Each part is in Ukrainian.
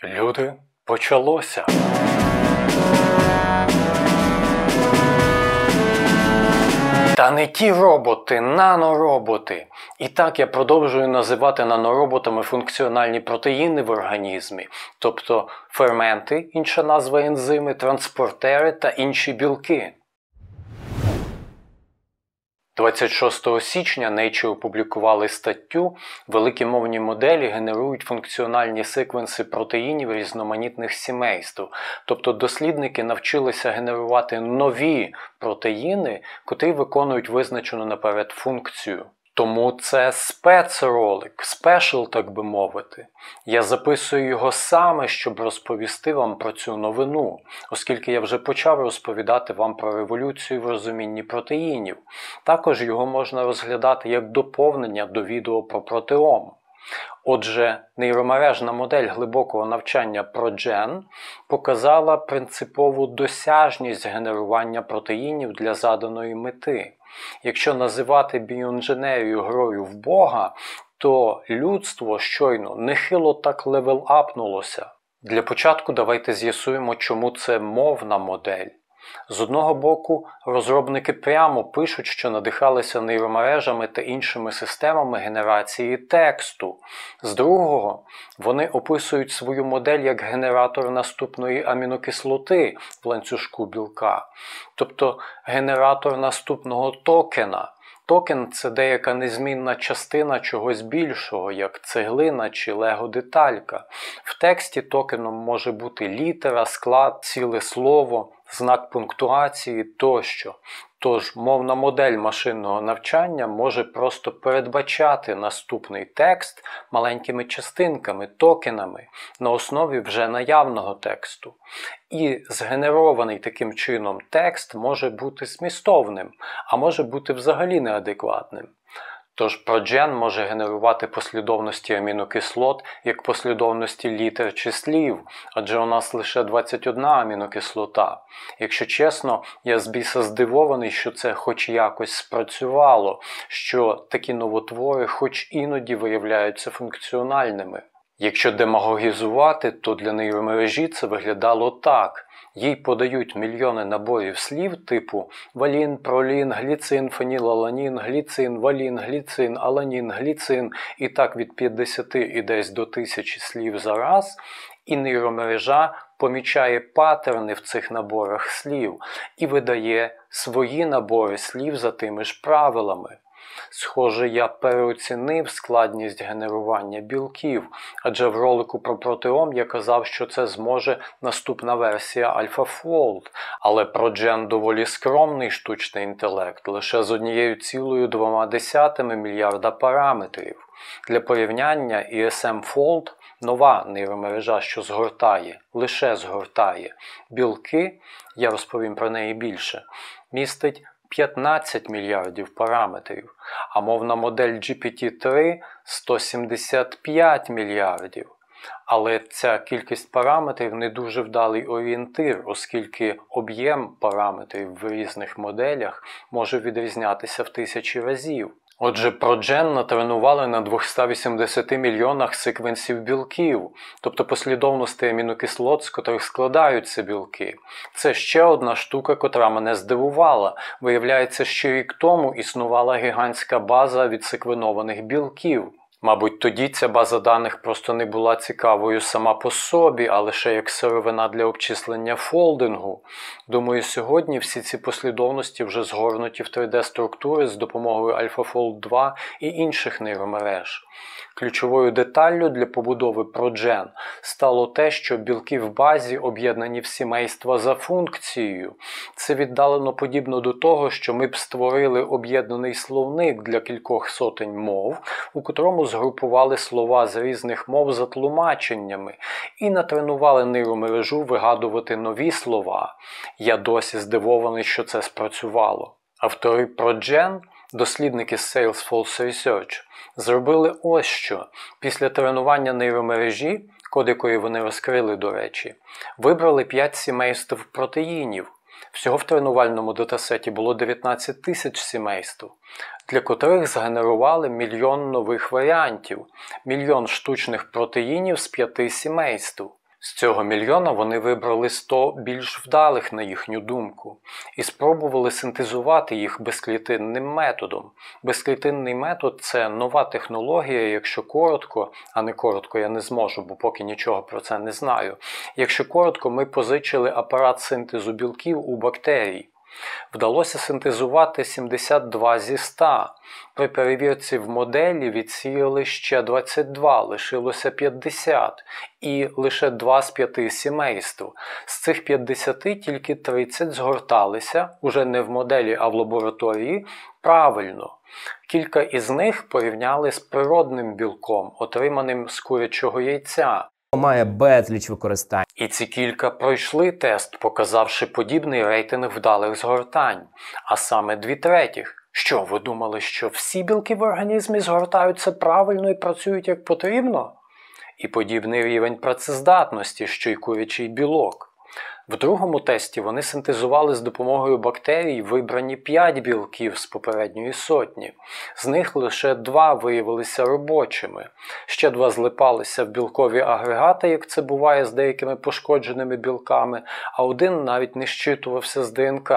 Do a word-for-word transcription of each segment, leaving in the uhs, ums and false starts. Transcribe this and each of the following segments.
Люди, почалося! Та не ті роботи, нанороботи. І так я продовжую називати нанороботами функціональні протеїни в організмі, тобто ферменти, інша назва ензими, транспортери та інші білки. двадцять шостого січня Nature опублікували статтю «Великі мовні моделі генерують функціональні секвенси протеїнів різноманітних сімейств». Тобто дослідники навчилися генерувати нові протеїни, котрі виконують визначену наперед функцію. Тому це спецролик, спешл, так би мовити. Я записую його саме, щоб розповісти вам про цю новину, оскільки я вже почав розповідати вам про революцію в розумінні протеїнів. Також його можна розглядати як доповнення до відео про протеом. Отже, нейромережна модель глибокого навчання ProGen показала принципову досяжність генерування протеїнів для заданої мети. Якщо називати біоінженерію грою в Бога, то людство щойно нехило так левел-апнулося. Для початку давайте з'ясуємо, чому це мовна модель. З одного боку, розробники прямо пишуть, що надихалися нейромережами та іншими системами генерації тексту. З другого, вони описують свою модель як генератор наступної амінокислоти в ланцюжку білка, тобто генератор наступного токена. Токен – це деяка незмінна частина чогось більшого, як цеглина чи лего-деталька. В тексті токеном може бути літера, склад, ціле слово, знак пунктуації тощо. Тож мовна модель машинного навчання може просто передбачати наступний текст маленькими частинками, токенами, на основі вже наявного тексту. І згенерований таким чином текст може бути змістовним, а може бути взагалі неадекватним. Тож ProGen може генерувати послідовності амінокислот як послідовності літер чи слів, адже у нас лише двадцять одна амінокислота. Якщо чесно, я з біса здивований, що це хоч якось спрацювало, що такі новотвори хоч іноді виявляються функціональними. Якщо демагогізувати, то для нейромережі це виглядало так. Їй подають мільйони наборів слів типу валін, пролін, гліцин, фенілаланін, гліцин, валін, гліцин, аланін, гліцин і так від п'ятдесяти і десь до тисячі слів за раз, і нейромережа помічає паттерни в цих наборах слів і видає свої набори слів за тими ж правилами. Схоже, я переоцінив складність генерування білків, адже в ролику про протеом я казав, що це зможе наступна версія AlphaFold, але ProGen доволі скромний штучний інтелект, лише з однією цілою двома десятими мільярда параметрів. Для порівняння і ес ем Fold – нова нейромережа, що згортає, лише згортає білки, я розповім про неї більше, містить п'ятнадцять мільярдів параметрів, а мовна модель джі пі ті три – сто сімдесят п'ять мільярдів. Але ця кількість параметрів не дуже вдалий орієнтир, оскільки об'єм параметрів в різних моделях може відрізнятися в тисячі разів. Отже, ProGen натренували на двохстах вісімдесяти мільйонах секвенсів білків, тобто послідовностей амінокислот, з котрих складаються білки. Це ще одна штука, котра мене здивувала. Виявляється, ще рік тому існувала гігантська база відсеквенованих білків. Мабуть, тоді ця база даних просто не була цікавою сама по собі, а лише як сировина для обчислення фолдингу. Думаю, сьогодні всі ці послідовності вже згорнуті в три де-структури з допомогою AlphaFold два і інших нейромереж. Ключовою деталлю для побудови ProGen стало те, що білки в базі об'єднані в сімейства за функцією. Це віддалено подібно до того, що ми б створили об'єднаний словник для кількох сотень мов, у котрому згрупували слова з різних мов за тлумаченнями і натренували нейромережу вигадувати нові слова. Я досі здивований, що це спрацювало. Автори ProGen, дослідники з Salesforce Research, зробили ось що. Після тренування нейромережі, код якої вони розкрили, до речі, вибрали п'ять сімейств протеїнів. Всього в тренувальному датасеті було дев'ятнадцять тисяч сімейств, для котрих згенерували мільйон нових варіантів, мільйон штучних протеїнів з п'яти сімейств. З цього мільйона вони вибрали сто більш вдалих, на їхню думку, і спробували синтезувати їх безклітинним методом. Безклітинний метод – це нова технологія, якщо коротко, а не коротко я не зможу, бо поки нічого про це не знаю. Якщо коротко, ми позичили апарат синтезу білків у бактерій. Вдалося синтезувати сімдесят два зі ста. При перевірці в моделі відсіяли ще двадцять два, лишилося п'ятдесят. І лише два з п'яти сімейств. З цих п'ятдесяти тільки тридцять згорталися, уже не в моделі, а в лабораторії, правильно. Кілька із них порівняли з природним білком, отриманим з курячого яйця. Має безліч використань. І ці кілька пройшли тест, показавши подібний рейтинг вдалих згортань, а саме дві третіх. Що, ви думали, що всі білки в організмі згортаються правильно і працюють як потрібно? І подібний рівень працездатності, що й курячий білок. В другому тесті вони синтезували з допомогою бактерій вибрані п'ять білків з попередньої сотні. З них лише два виявилися робочими. Ще два злипалися в білкові агрегати, як це буває з деякими пошкодженими білками, а один навіть не зчитувався з ДНК.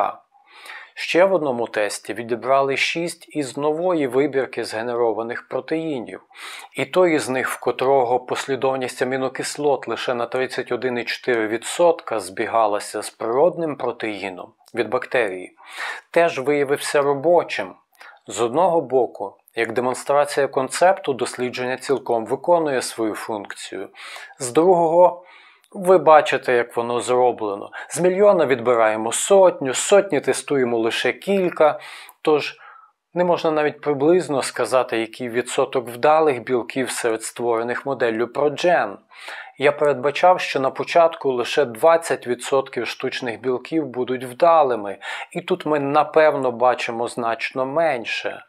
Ще в одному тесті відібрали шість із нової вибірки згенерованих протеїнів. І той із них, в котрого послідовність амінокислот лише на тридцять один цілих чотири десятих відсотка збігалася з природним протеїном від бактерії, теж виявився робочим. З одного боку, як демонстрація концепту, дослідження цілком виконує свою функцію. З другого, ви бачите, як воно зроблено. З мільйона відбираємо сотню, з сотні тестуємо лише кілька, тож не можна навіть приблизно сказати, який відсоток вдалих білків серед створених моделлю ProGen. Я передбачав, що на початку лише двадцять відсотків штучних білків будуть вдалими, і тут ми напевно бачимо значно менше.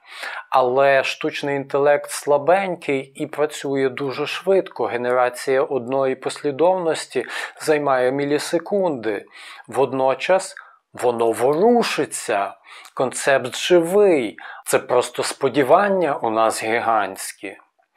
Але штучний інтелект слабенький і працює дуже швидко. Генерація одної послідовності займає мілісекунди. Водночас воно ворушиться. Концепт живий. Це просто сподівання у нас гігантські.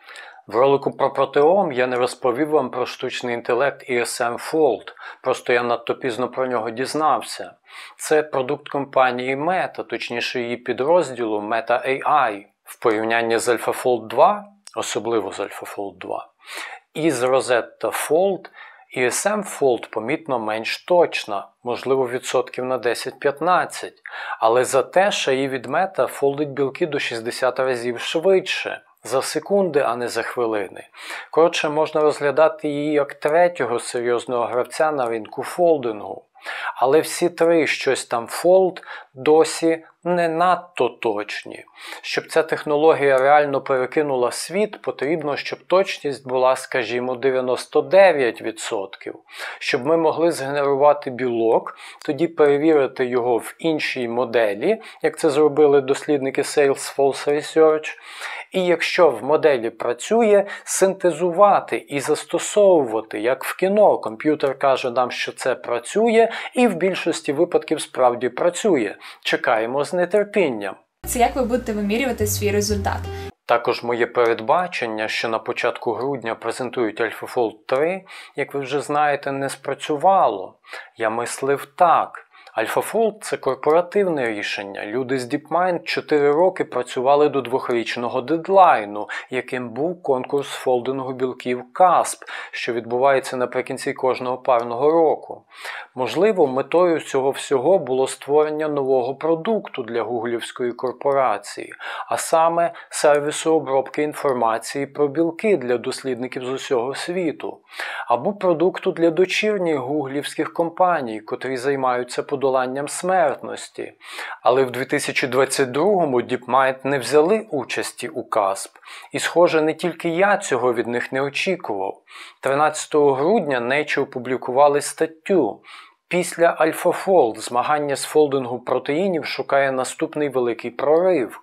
В ролику про протеом я не розповів вам про штучний інтелект і ес ем Fold, просто я надто пізно про нього дізнався. Це продукт компанії Meta, точніше її підрозділу Meta ей ай. В порівнянні з AlphaFold два, особливо з AlphaFold два, і з Rosetta Fold, і ес ем Fold помітно менш точна, можливо відсотків на десять-п'ятнадцять, але зате шаї від Meta фолдить білки до шістдесят разів швидше. За секунди, а не за хвилини. Коротше, можна розглядати її як третього серйозного гравця на ринку фолдингу. Але всі три щось там фолд досі не надто точні. Щоб ця технологія реально перекинула світ, потрібно, щоб точність була, скажімо, дев'яносто дев'ять відсотків. Щоб ми могли згенерувати білок, тоді перевірити його в іншій моделі, як це зробили дослідники Salesforce Research, і якщо в моделі працює, синтезувати і застосовувати, як в кіно. Комп'ютер каже нам, що це працює, і в більшості випадків справді працює. Чекаємо з нетерпінням. Це як ви будете вимірювати свій результат? Також моє передбачення, що на початку грудня презентують AlphaFold три, як ви вже знаєте, не спрацювало. Я мислив так. AlphaFold – це корпоративне рішення. Люди з DeepMind чотири роки працювали до двохрічного дедлайну, яким був конкурс фолдингу білків касп, що відбувається наприкінці кожного парного року. Можливо, метою цього всього було створення нового продукту для гуглівської корпорації, а саме сервісу обробки інформації про білки для дослідників з усього світу, або продукту для дочірніх гуглівських компаній, котрі займаються подоланням смертності. Але в дві тисячі двадцять другому DeepMind не взяли участі у касп. І, схоже, не тільки я цього від них не очікував. тринадцятого грудня Nature опублікували статтю. Після AlphaFold змагання з фолдингу протеїнів шукає наступний великий прорив.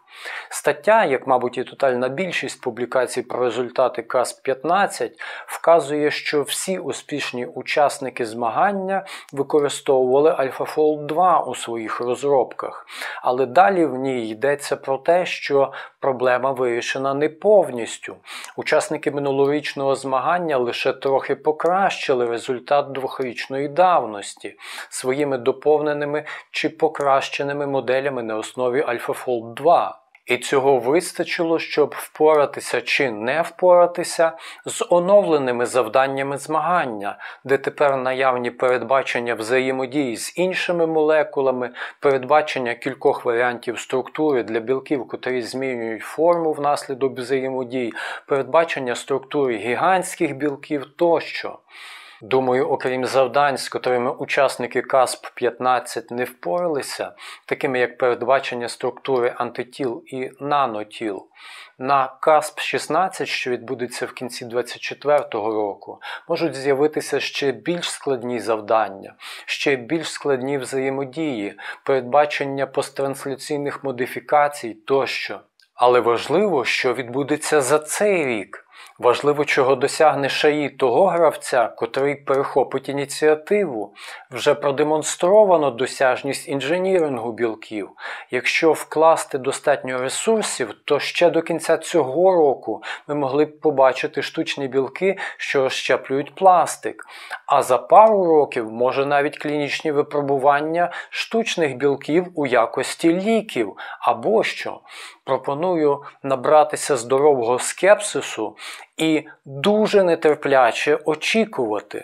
Стаття, як, мабуть, і тотальна більшість публікацій про результати касп п'ятнадцять, вказує, що всі успішні учасники змагання використовували AlphaFold два у своїх розробках. Але далі в ній йдеться про те, що проблема вирішена не повністю. Учасники минулорічного змагання лише трохи покращили результат двохрічної давності своїми доповненими чи покращеними моделями на основі AlphaFold два. І цього вистачило, щоб впоратися чи не впоратися з оновленими завданнями змагання, де тепер наявні передбачення взаємодії з іншими молекулами, передбачення кількох варіантів структури для білків, котрі змінюють форму внаслідок взаємодії, передбачення структури гігантських білків тощо. Думаю, окрім завдань, з котрими учасники касп п'ятнадцять не впоралися, такими як передбачення структури антитіл і нанотіл, на касп шістнадцять, що відбудеться в кінці двадцять четвертого року, можуть з'явитися ще більш складні завдання, ще більш складні взаємодії, передбачення посттрансляційних модифікацій тощо. Але важливо, що відбудеться за цей рік. Важливо, чого досягне шаї того гравця, котрий перехопить ініціативу. Вже продемонстровано досяжність інженірингу білків. Якщо вкласти достатньо ресурсів, то ще до кінця цього року ми могли б побачити штучні білки, що розщеплюють пластик. А за пару років, може навіть клінічні випробування штучних білків у якості ліків. Або що? Пропоную набратися здорового скепсису і дуже нетерпляче очікувати.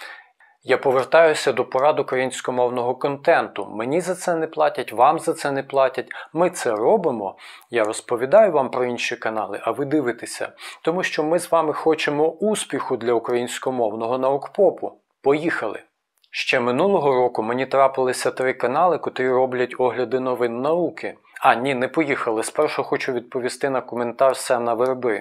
Я повертаюся до порад українськомовного контенту. Мені за це не платять, вам за це не платять. Ми це робимо. Я розповідаю вам про інші канали, а ви дивитеся. Тому що ми з вами хочемо успіху для українськомовного наукпопу. Поїхали! Ще минулого року мені трапилися три канали, котрі роблять огляди новин науки. А, ні, не поїхали. Спершу хочу відповісти на коментар Сена Верби.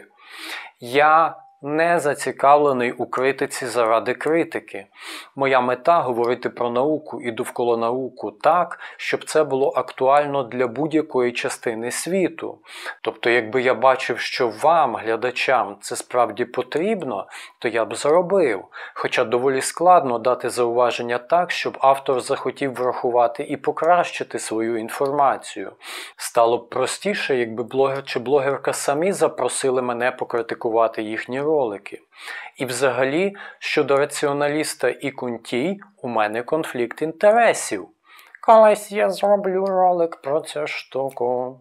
Я не зацікавлений у критиці заради критики. Моя мета – говорити про науку і довкола науку так, щоб це було актуально для будь-якої частини світу. Тобто, якби я бачив, що вам, глядачам, це справді потрібно, то я б зробив. Хоча доволі складно дати зауваження так, щоб автор захотів врахувати і покращити свою інформацію. Стало б простіше, якби блогер чи блогерка самі запросили мене покритикувати їхні ролики. І взагалі, щодо раціоналіста і Кунтій, у мене конфлікт інтересів. Колись я зроблю ролик про цю штуку.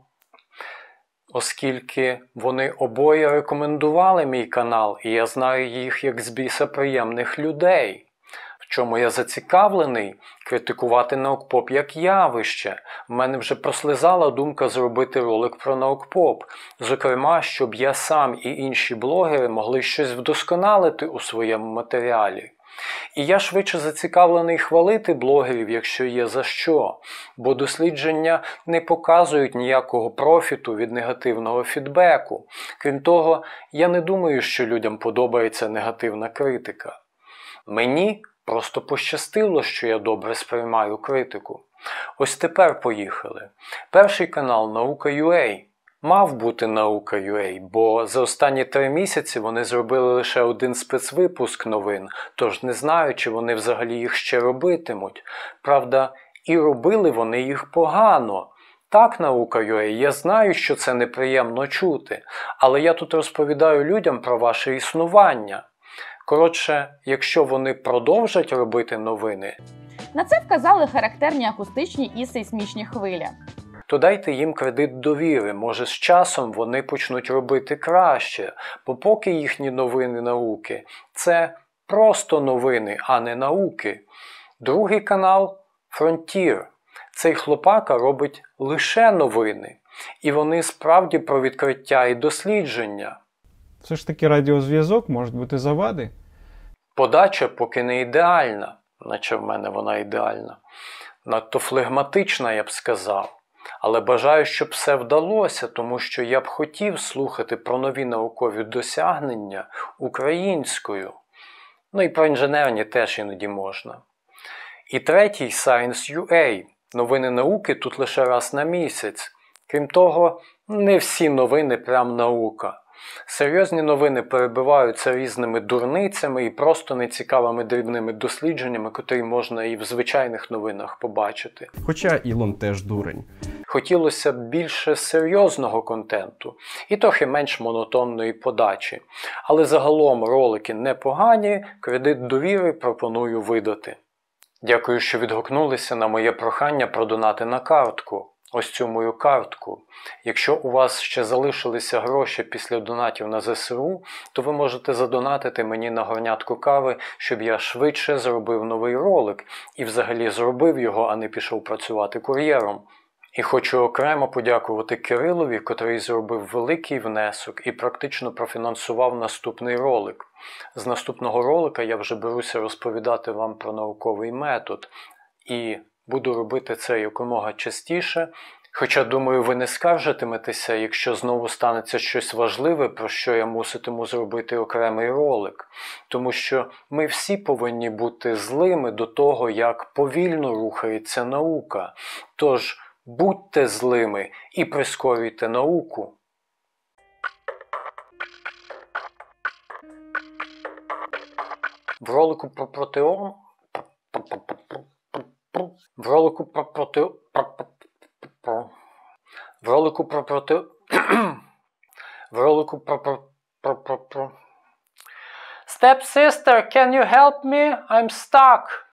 Оскільки вони обоє рекомендували мій канал, і я знаю їх як з біса приємних людей. В чому я зацікавлений? Критикувати наукпоп як явище. В мене вже прослизала думка зробити ролик про наукпоп. Зокрема, щоб я сам і інші блогери могли щось вдосконалити у своєму матеріалі. І я швидше зацікавлений хвалити блогерів, якщо є за що, бо дослідження не показують ніякого профіту від негативного фідбеку. Крім того, я не думаю, що людям подобається негативна критика. Мені просто пощастило, що я добре сприймаю критику. Ось тепер поїхали. Перший канал Наука.ua. Мав бути Наука.ua, бо за останні три місяці вони зробили лише один спецвипуск новин, тож не знаю, чи вони взагалі їх ще робитимуть. Правда, і робили вони їх погано. Так, Наука.ua, я знаю, що це неприємно чути, але я тут розповідаю людям про ваше існування. Коротше, якщо вони продовжать робити новини, на це вказали характерні акустичні і сейсмічні хвилі. То дайте їм кредит довіри, може з часом вони почнуть робити краще, бо поки їхні новини науки – це просто новини, а не науки. Другий канал – Frontier. Цей хлопака робить лише новини, і вони справді про відкриття і дослідження. Все ж таки радіозв'язок, можуть бути завади. Подача поки не ідеальна, наче в мене вона ідеальна. Надто флегматична, я б сказав. Але бажаю, щоб все вдалося, тому що я б хотів слухати про нові наукові досягнення українською. Ну і про інженерні теж іноді можна. І третій – Science.ua. Новини науки тут лише раз на місяць. Крім того, не всі новини прям наука. Серйозні новини перебиваються різними дурницями і просто нецікавими дрібними дослідженнями, котрі можна і в звичайних новинах побачити. Хоча Ілон теж дурень. Хотілося б більше серйозного контенту і трохи менш монотонної подачі. Але загалом ролики непогані, кредит довіри пропоную видати. Дякую, що відгукнулися на моє прохання продонати на картку. Ось цю мою картку. Якщо у вас ще залишилися гроші після донатів на зе се у, то ви можете задонатити мені на горнятку кави, щоб я швидше зробив новий ролик і взагалі зробив його, а не пішов працювати кур'єром. І хочу окремо подякувати Кирилові, котрий зробив великий внесок і практично профінансував наступний ролик. З наступного ролика я вже беруся розповідати вам про науковий метод. І буду робити це якомога частіше, хоча, думаю, ви не скаржитиметеся, якщо знову станеться щось важливе, про що я муситиму зробити окремий ролик. Тому що ми всі повинні бути злими до того, як повільно рухається наука. Тож, будьте злими і прискорюйте науку. В ролику про протеон... В ролику про проти... В ролику про проти... В ролику про про про про про Step sister, can you help me? I'm stuck.